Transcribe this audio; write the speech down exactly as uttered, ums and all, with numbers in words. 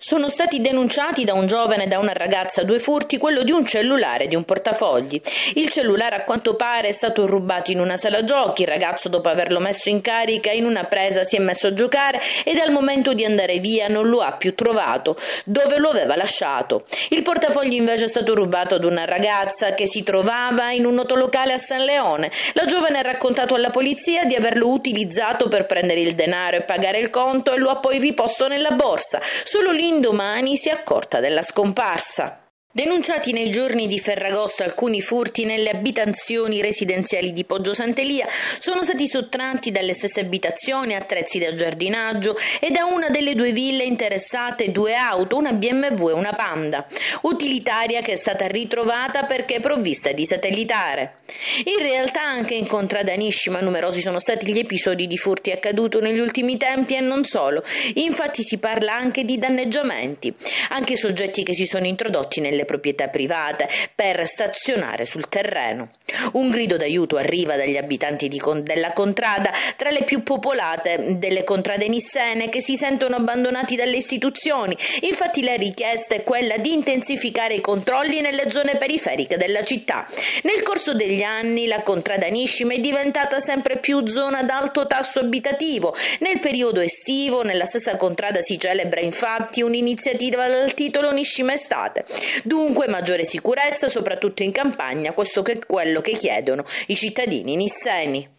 Sono stati denunciati da un giovane e da una ragazza due furti, quello di un cellulare e di un portafogli. Il cellulare a quanto pare è stato rubato in una sala giochi, il ragazzo dopo averlo messo in carica in una presa si è messo a giocare e dal momento di andare via non lo ha più trovato, dove lo aveva lasciato. Il portafogli invece è stato rubato ad una ragazza che si trovava in un notolocale a San Leone. La giovane ha raccontato alla polizia di averlo utilizzato per prendere il denaro e pagare il conto e lo ha poi riposto nella borsa. Solo l'indomani si è accorta della scomparsa. Denunciati nei giorni di Ferragosto alcuni furti nelle abitazioni residenziali di Poggio Sant'Elia, sono stati sottratti dalle stesse abitazioni attrezzi da giardinaggio e da una delle due ville interessate due auto, una B M W e una Panda, utilitaria che è stata ritrovata perché è provvista di satellitare. In realtà anche in contrada Nishima numerosi sono stati gli episodi di furti accaduti negli ultimi tempi e non solo, infatti si parla anche di danneggiamenti, anche soggetti che si sono introdotti nelle proprietà private per stazionare sul terreno. Un grido d'aiuto arriva dagli abitanti di con- della contrada, tra le più popolate delle contrade nissene, che si sentono abbandonati dalle istituzioni. Infatti la richiesta è quella di intensificare i controlli nelle zone periferiche della città. Nel corso degli anni la contrada Nishima è diventata sempre più zona ad alto tasso abitativo. Nel periodo estivo nella stessa contrada si celebra infatti un'iniziativa dal titolo Nishima Estate. Dunque maggiore sicurezza soprattutto in campagna, questo che è quello che chiedono i cittadini nisseni.